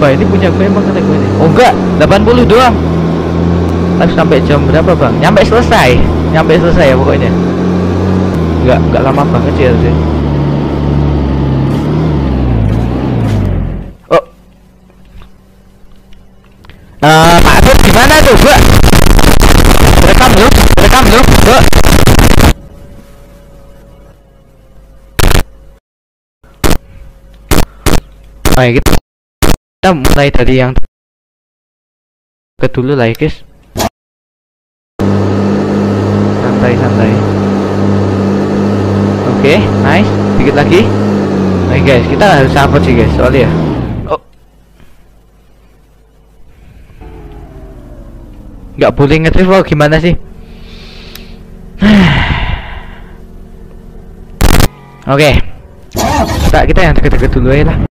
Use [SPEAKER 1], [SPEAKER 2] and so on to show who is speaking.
[SPEAKER 1] Sumpah ini punya gue emang kata gue nih. Oh enggak, 80 doang. Harus sampai jam berapa bang? Nyampe selesai ya pokoknya. Enggak lama banget sih harusnya. Oh, Pak Arif gimana tuh gua? Rekam lu, gua. Nah, kita mulai dari yang ke dulu lah ya guys. Santai. Oke, nice. Dikit lagi. Oke guys, kita harus sabar sih guys, soalnya ya. Oh, nggak boleh nge-drift gimana sih? Oke, kita yang deket-deket dulu ya lah.